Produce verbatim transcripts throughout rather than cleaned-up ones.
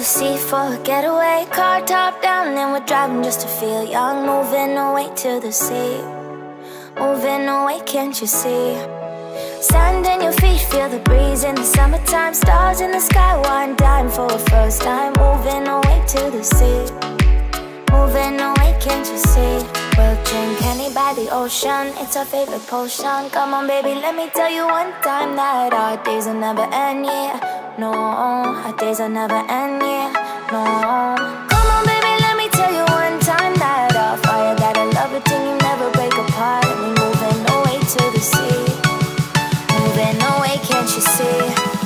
the sea for a getaway. Car top down and we're driving just to feel young. Moving away to the sea, moving away, can't you see? Sand in your feet, feel the breeze in the summertime. Stars in the sky, one dime for a first time. Moving away to the sea, moving away, can't you see? We'll drink honey by the ocean, it's our favorite potion. Come on baby, let me tell you one time that our days will never end, yeah. No, our days will never end, yeah. No. Come on baby, let me tell you one time that our fire got a love it till you never break apart. And we moving away to the sea, moving away, can't you see?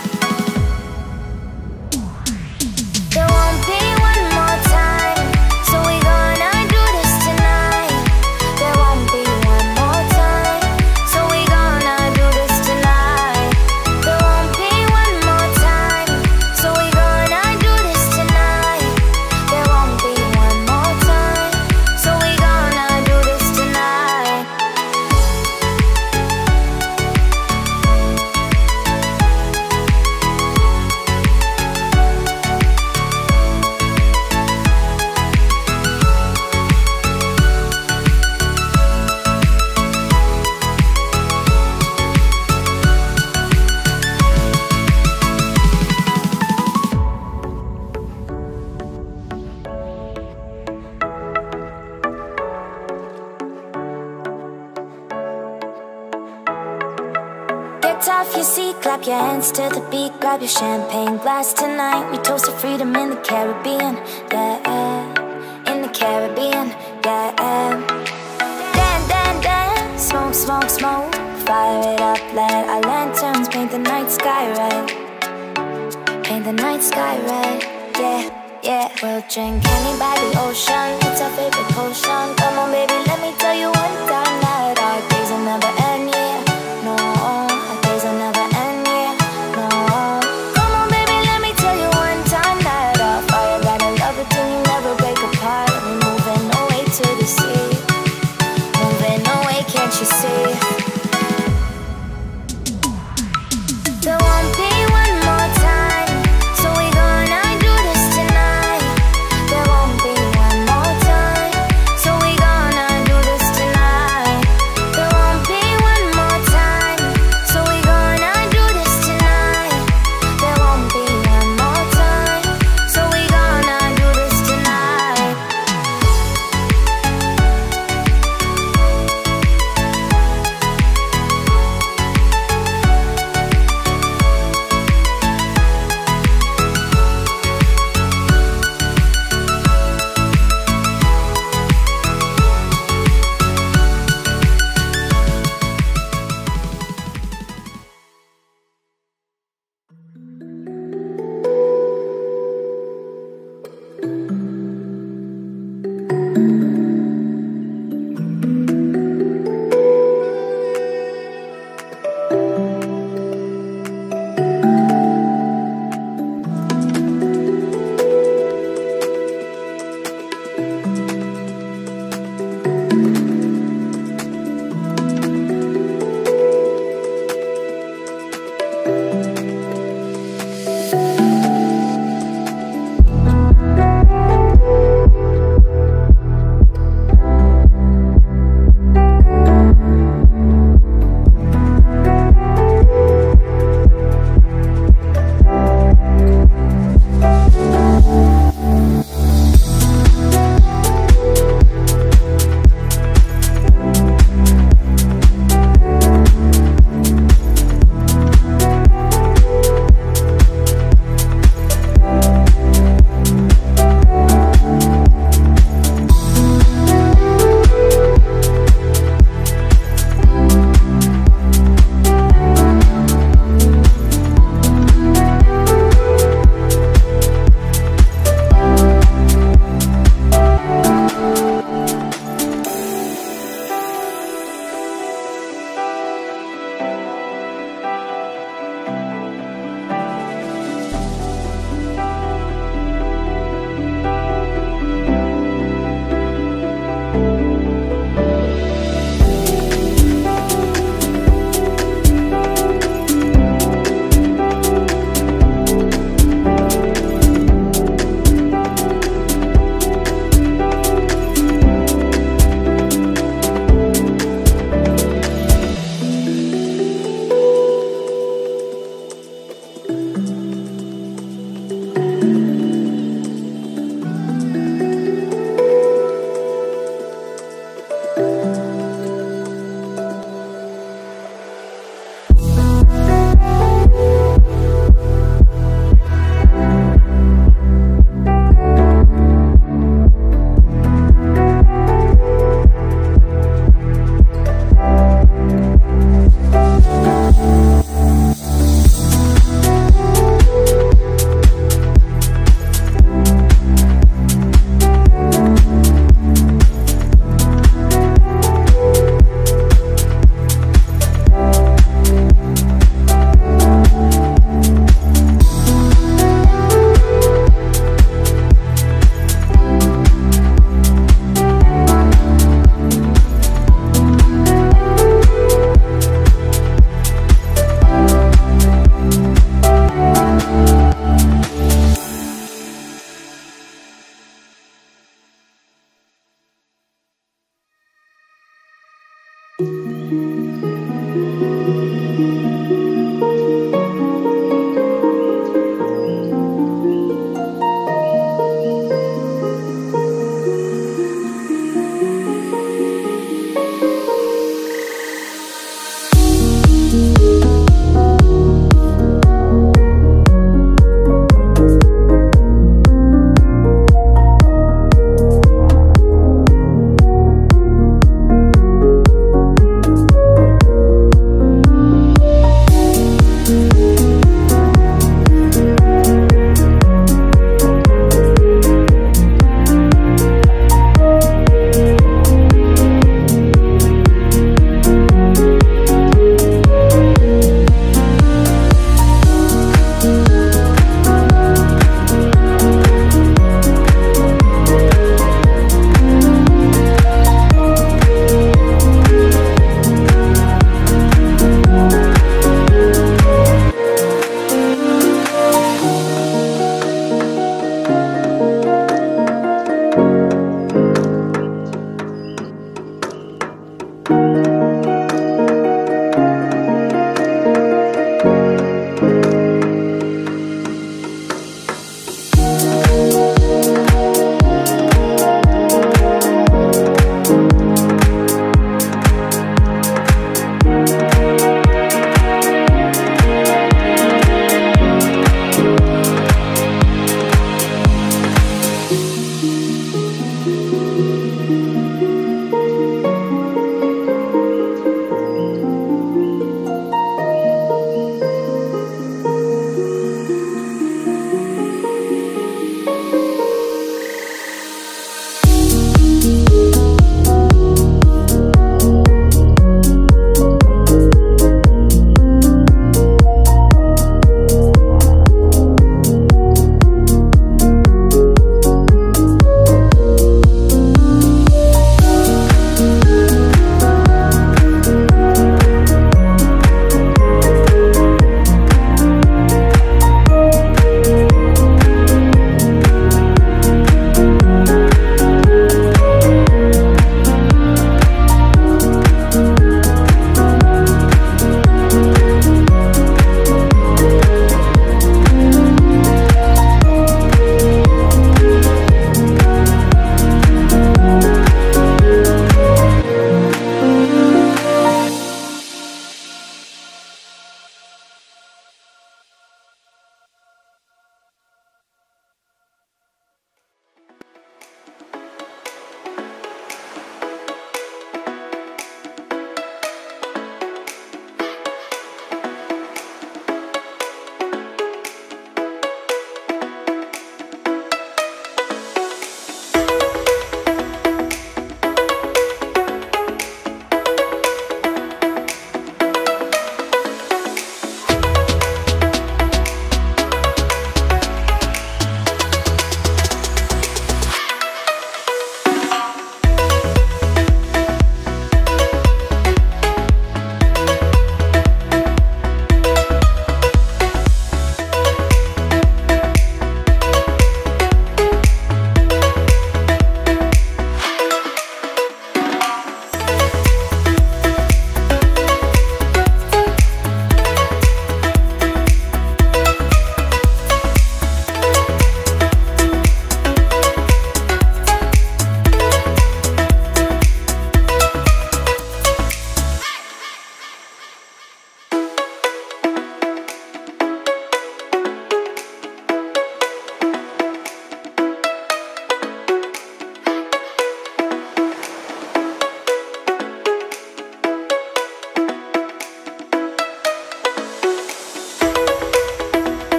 There won't be one more time, so we gonna do this tonight. There won't be one more time, so we gonna do this tonight. There won't be one more time, so we gonna do this tonight. There won't be one more time, so we gonna do this tonight. Get off your seat, clap your hands to the beat. Grab your champagne glass tonight. We toast to freedom in the Caribbean, yeah. In the Caribbean, yeah. Dan, dan, dan, smoke, smoke, smoke. Fire it up, let our lanterns paint the night sky red. Paint the night sky red, yeah, yeah. We'll drink honey by the ocean, it's our favorite potion. Come on baby, let me tell you one time that our days will never end, yeah. No, our days will never end, yeah. No. Come on baby, let me tell you one time that our fire got a love it till you never break apart. And we moving away to the sea, moving away, can't you see? There won't be one more time, so we gonna do this tonight. There won't be one more time, so we gonna do this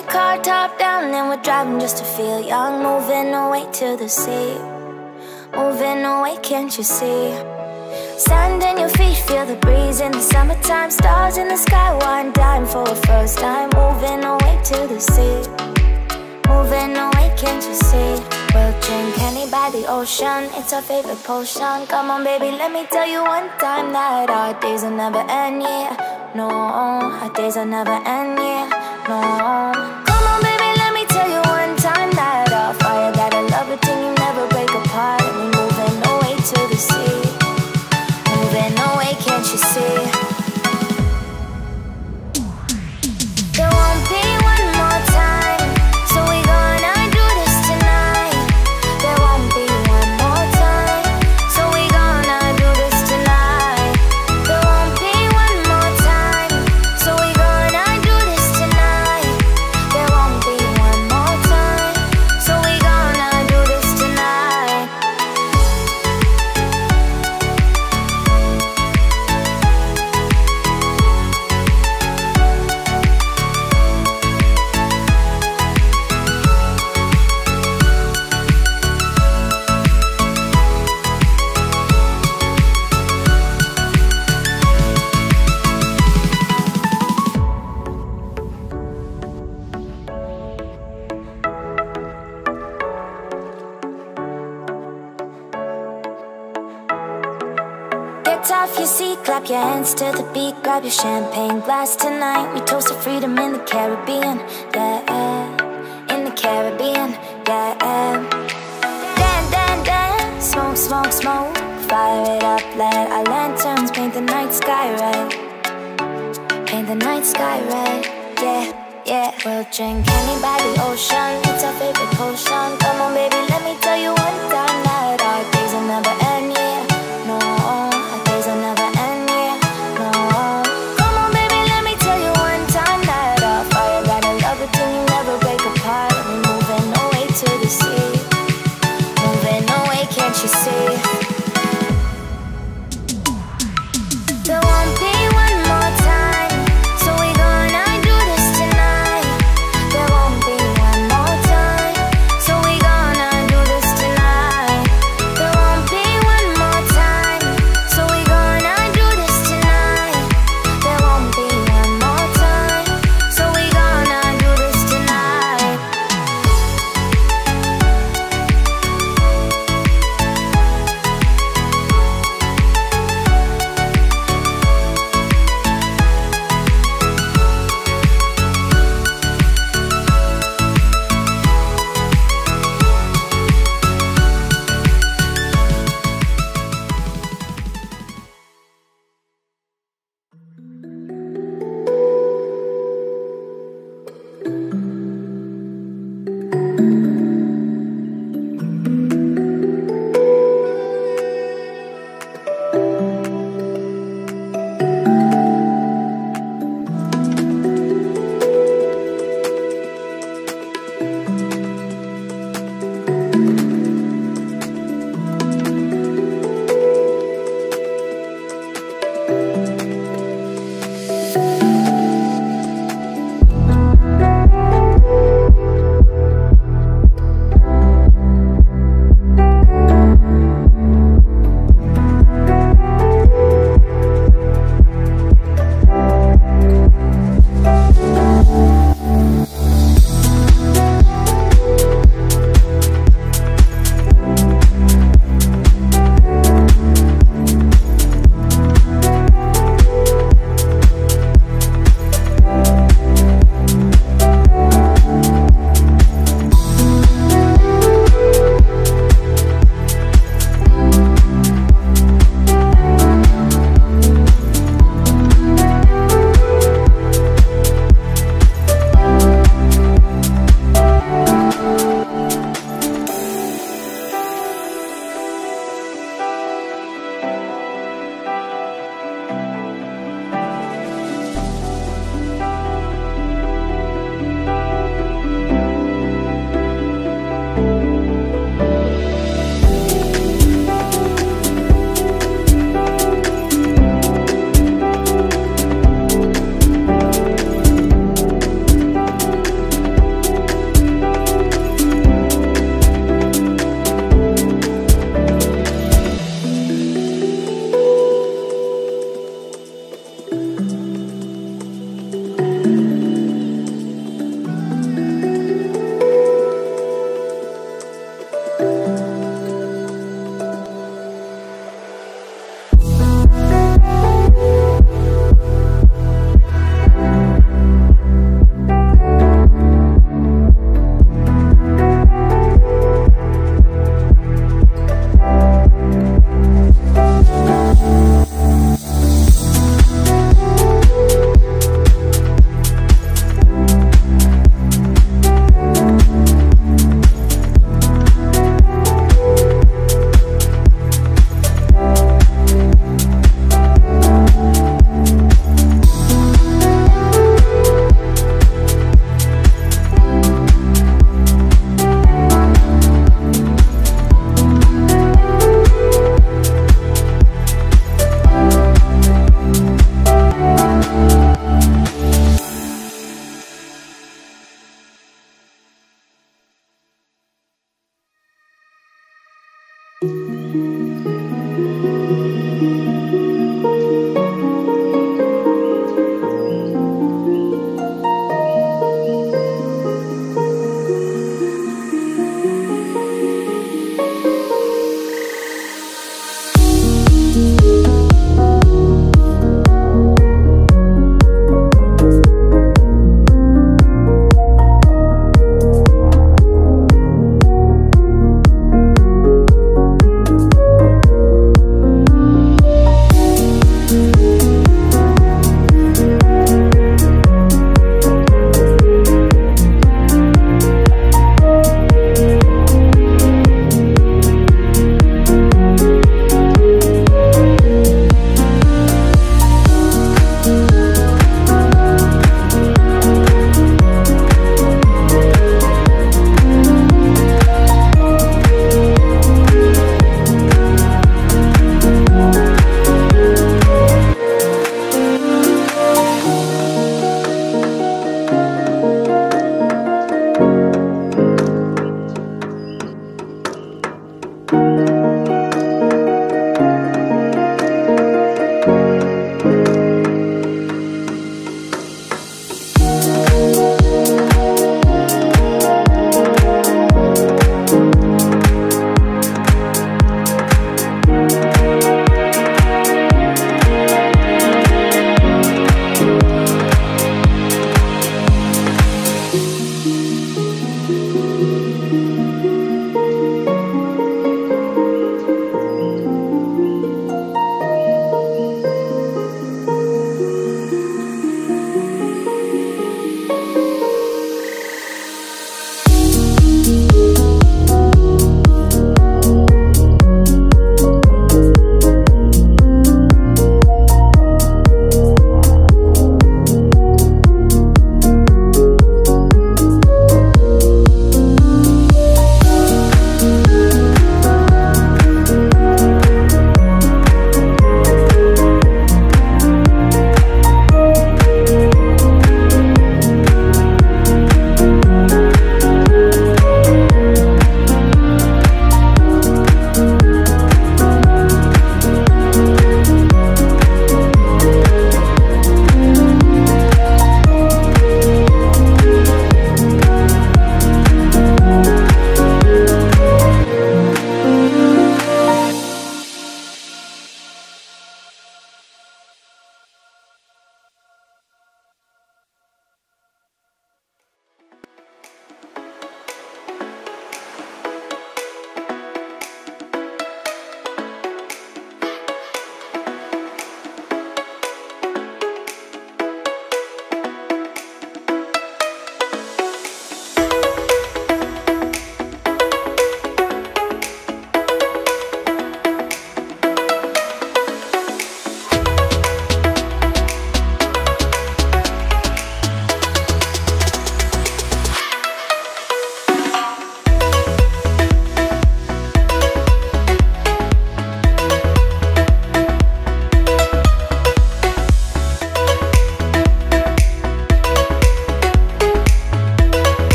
Runway car top down and we're driving just to feel young. Moving away to the sea, moving away, can't you see? Sand in your feet, feel the breeze in the summertime. Stars in the sky, one dime for a first time. Moving away to the sea, moving away, can't you see? We'll drink honey by the ocean, it's our favorite potion. Come on baby, let me tell you one time that our days will never end, yeah. No, our days will never end, yeah. No. Come on baby, let me tell you one time that our fire got a love it till you never break apart. And we moving away to the sea, moving away, can't you see? There won't be one more time, so we gonna do this tonight. There won't be one more time, so we gonna do this tonight. There won't be one more time, so we gonna do this tonight. There won't be one more time, so we gonna do this tonight. Get off your seat, clap your hands to the beat. Grab your champagne glass tonight. We toast to freedom in the Caribbean, yeah. In the Caribbean, yeah. Dan, dan, dan, smoke, smoke, smoke. Fire it up, let our lanterns paint the night sky red. Paint the night sky red, yeah, yeah. We'll drink honey by the ocean, it's our favorite potion. Come on baby, let me tell you one time that our days will never end, yeah. No, our days will never end, yeah. No. Come on baby, let me tell you one time that our fire got a love it till you never break apart. And we moving away to the sea, moving away, can't you see? There won't be one more time, so we gonna do this tonight. There won't be one more time, so we gonna do this tonight.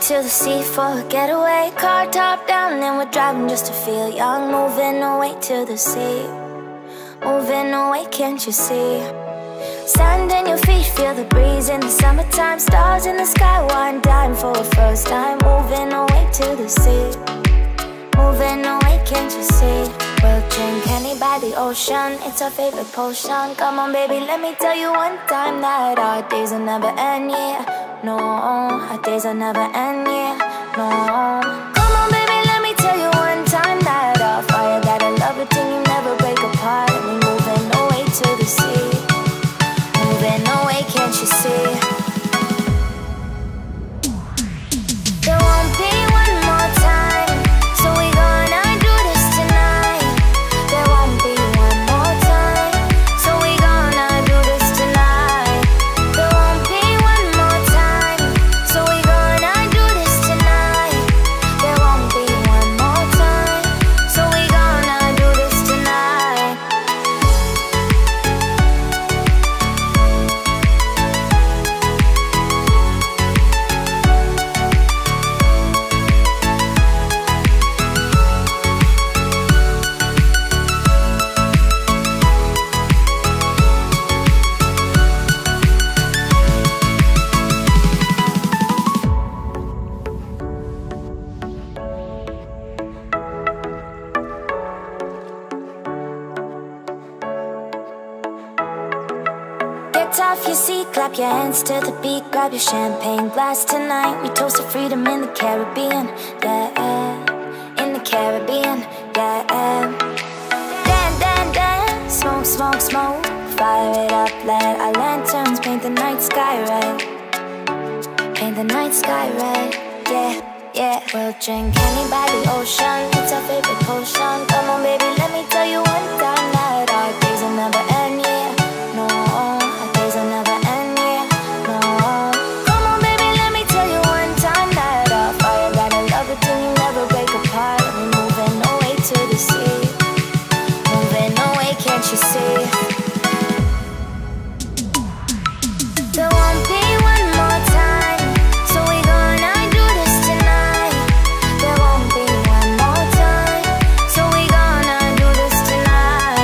to the sea for a getaway. Car top down and we're driving just to feel young. Moving away to the sea, moving away, can't you see? Sand in your feet, feel the breeze in the summertime. Stars in the sky, one dime for a first time. Moving away to the sea, moving away, can't you see? We'll drink honey by the ocean, it's our favorite potion. Come on baby, let me tell you one time that our days will never end, yeah. No, our days will never end, yeah. No. Come on baby, let me tell you one time that our fire got a love it till you never break apart. And we moving away to the sea, moving away, can't you see? There won't be one more time, so we gonna do this tonight. There won't be one more time, so we gonna do this tonight. There won't be one more time, so we gonna do this tonight. There won't be one more time, so we gonna do this tonight. Get off your seat, clap your hands to the beat. Grab your champagne glass tonight. We toast to freedom in the Caribbean, yeah. In the Caribbean, yeah. Dan, dan, dan, smoke, smoke, smoke. Fire it up, let our lanterns paint the night sky red. Paint the night sky red, yeah, yeah. We'll drink honey by the ocean, it's our favorite potion. Come on baby, let me tell you one time that our days will never end, yeah. No, our days will never end, yeah. No. Come on baby, let me tell you one time that our fire got a love it till you never break apart. And we moving away to the sea, moving away, can't you see? There won't be one more time, so we gonna do this tonight. There won't be one more time, so we gonna do this tonight.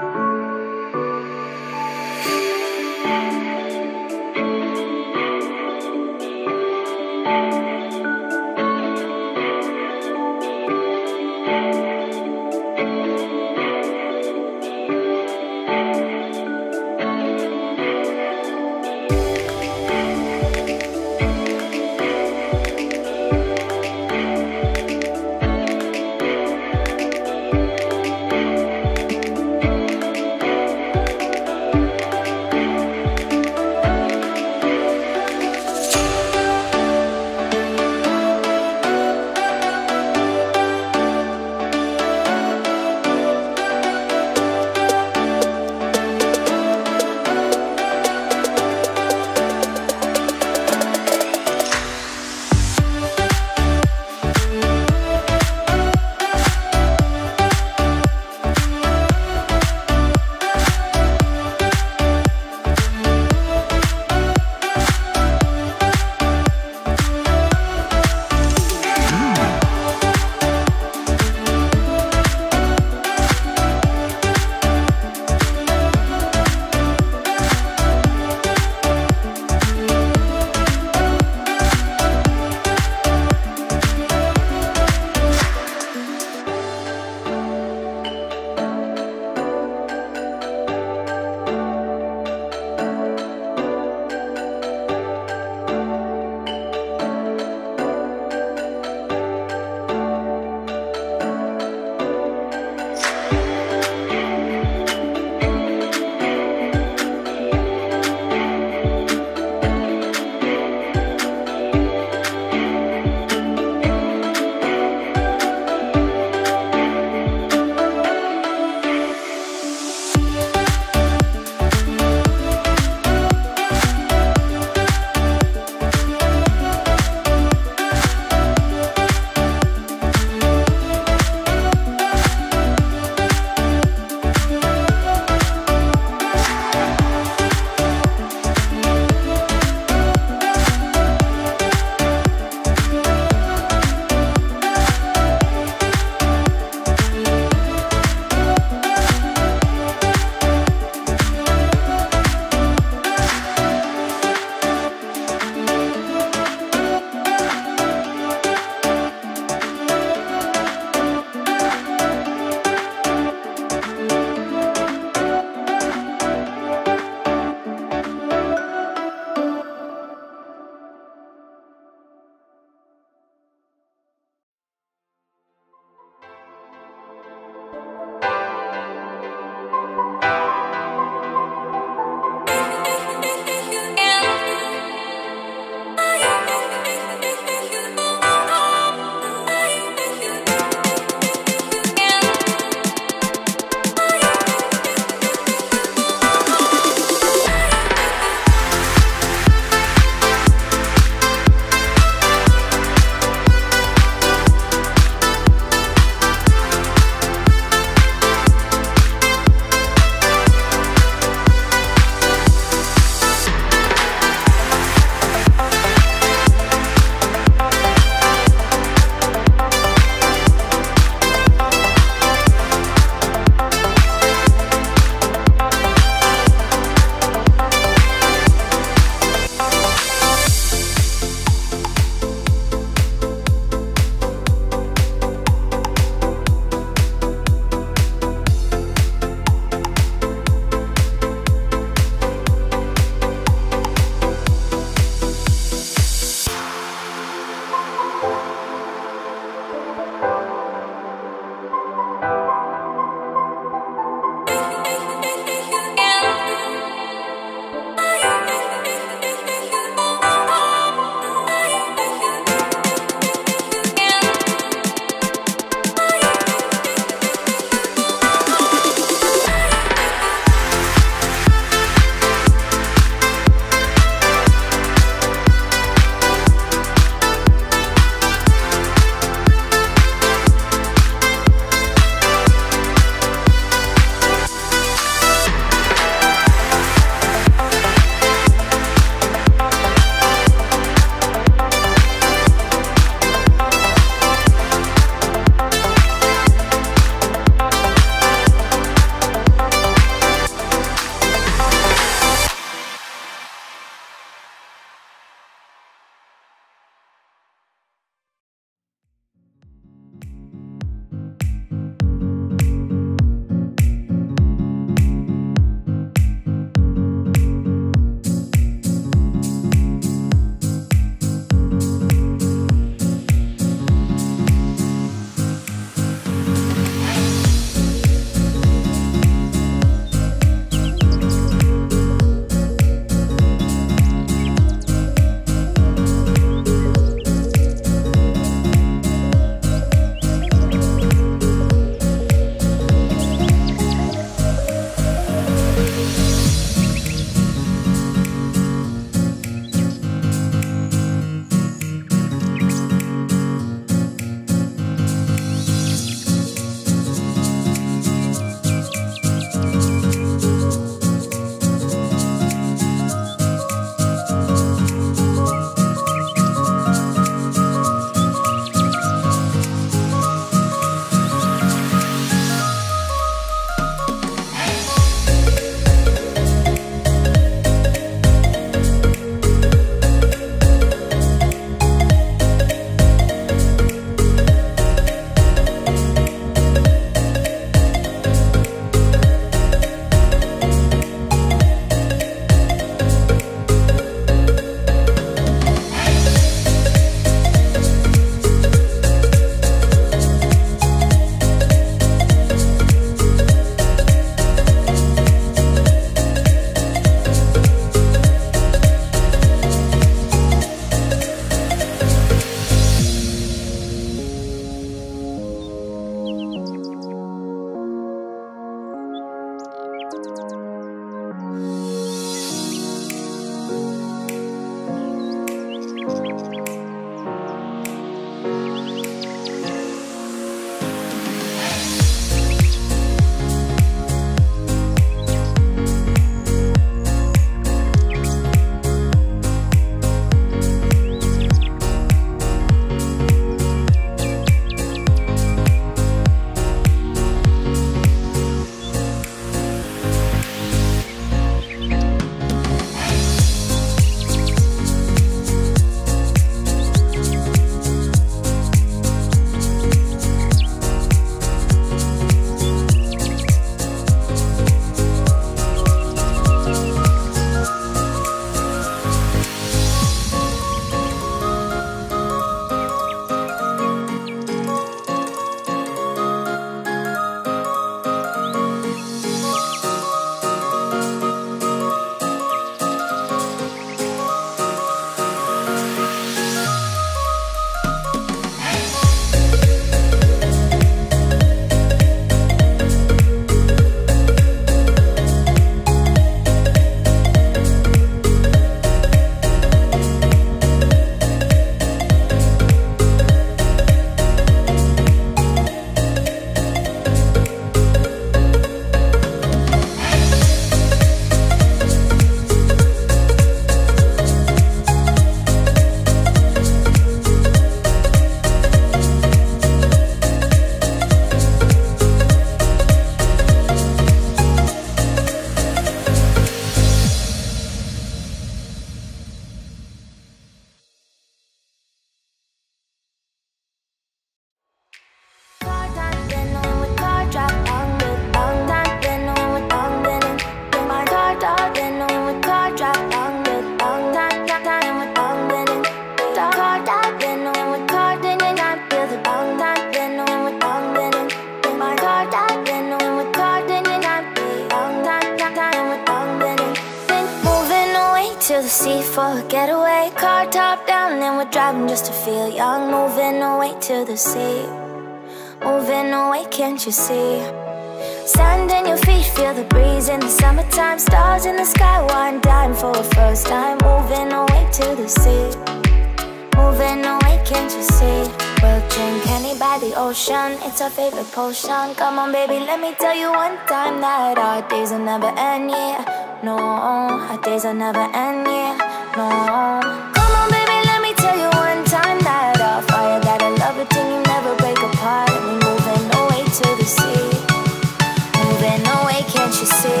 the sea for a getaway. Car top down and we're driving just to feel young. Moving away to the sea, moving away, can't you see? Sand in your feet, feel the breeze in the summertime. Stars in the sky, one dime for a first time. Moving away to the sea, moving away, can't you see? We'll drink honey by the ocean, it's our favorite potion. Come on baby, let me tell you one time that our days will never end, yeah. No, our days will never end, yeah. No. Come on baby, let me tell you one time that our fire got a love it till you never break apart. And we moving away to the sea, moving away, can't you see?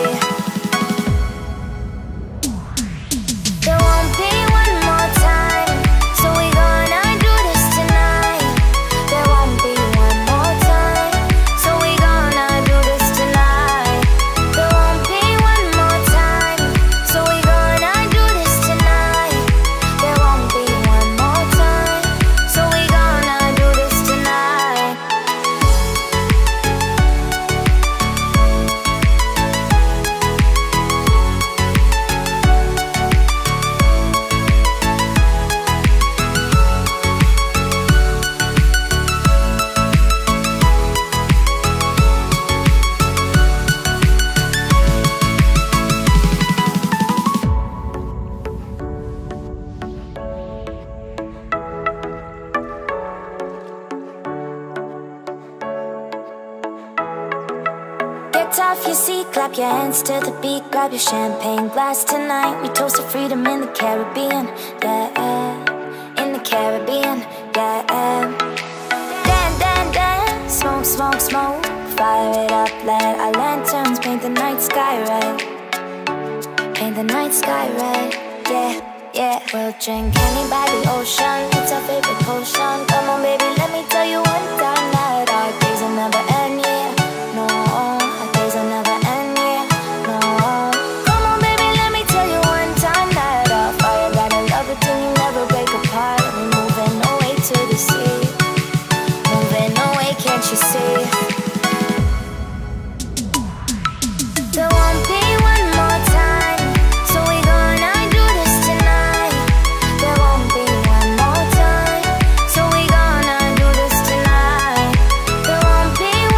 There won't be one more time, so we gonna do this tonight. There won't be one more time, so we gonna do this tonight. There won't be one more time, so we gonna do this tonight. There won't be one more time, so we gonna do this tonight. Get off your seat, clap your hands to the beat. Grab your champagne glass tonight. We toast to freedom in the Caribbean, yeah. In the Caribbean, yeah. Dan, dan, dan, smoke, smoke, smoke. Fire it up, let our lanterns paint the night sky red. Paint the night sky red, yeah, yeah. We'll drink honey by the ocean, it's our favorite potion. Come on baby, let me tell you one time that our days will never end, yeah. No, our days will never end, yeah. No. Come on baby, let me tell you one time that our fire got a love it till you never break apart. And we moving away to the sea, moving away, can't you see? There won't be one more time, so we gonna do this tonight. There won't be one more time, so we gonna do this tonight. There won't be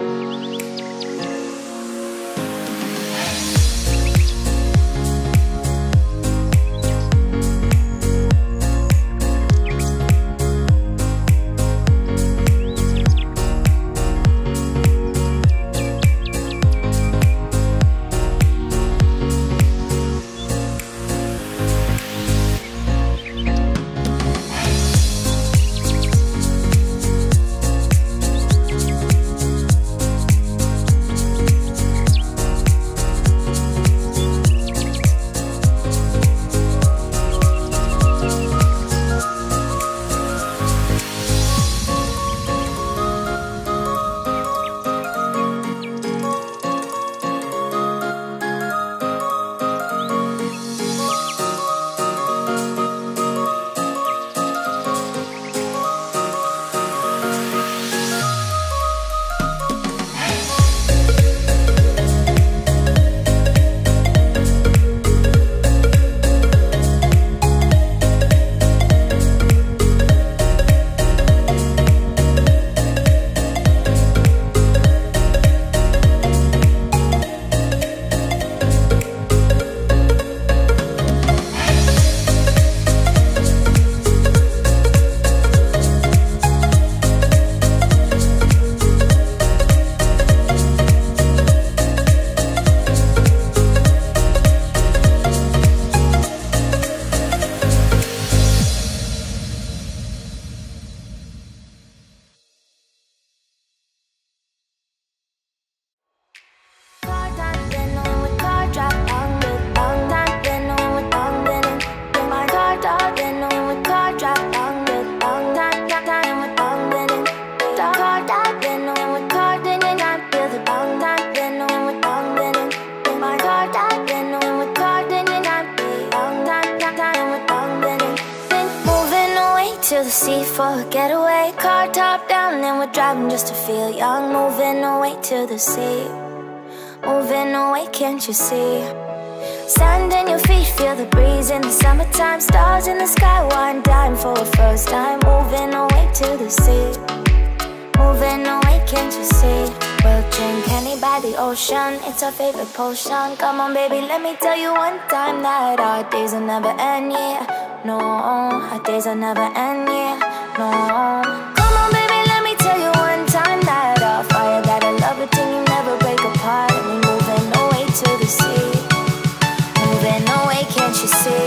to the sea for a getaway. Car top down and we're driving just to feel young. Moving away to the sea, moving away, can't you see? Sand in your feet, feel the breeze in the summertime. Stars in the sky, one dime for a first time. Moving away to the sea, moving away, can't you see? We'll drink honey by the ocean, it's our favorite potion. Come on baby, let me tell you one time that our days will never end, yeah. No, our days will never end, yeah. No. Come on baby, let me tell you one time that our fire got a love it till you never break apart. And we moving away to the sea, moving away, can't you see?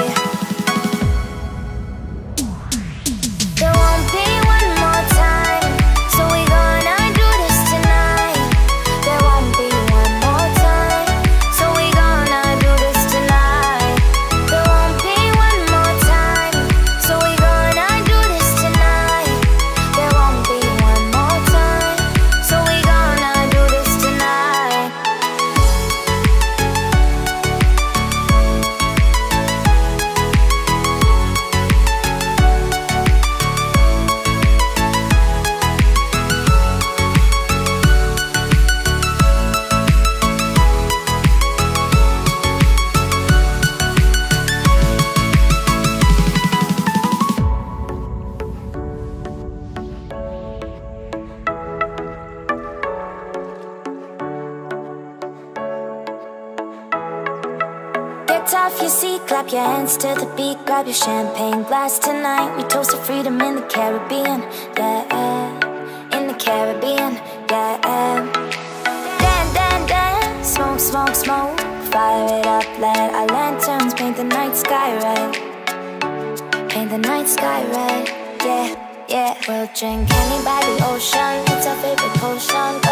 There won't be one more time, so we gonna do this tonight. There won't be one more time, so we gonna do this tonight. There won't be one more time, so we gonna do this tonight. There won't be one more time, so we gonna do this tonight. Get off your seat, clap your hands to the beat. Grab your champagne glass tonight. We toast to freedom in the Caribbean, yeah. In the Caribbean, yeah. Dan, dan, dan, smoke, smoke, smoke. Fire it up, let our lanterns paint the night sky red. Paint the night sky red, yeah, yeah. We'll drink honey by the ocean, it's our favorite potion.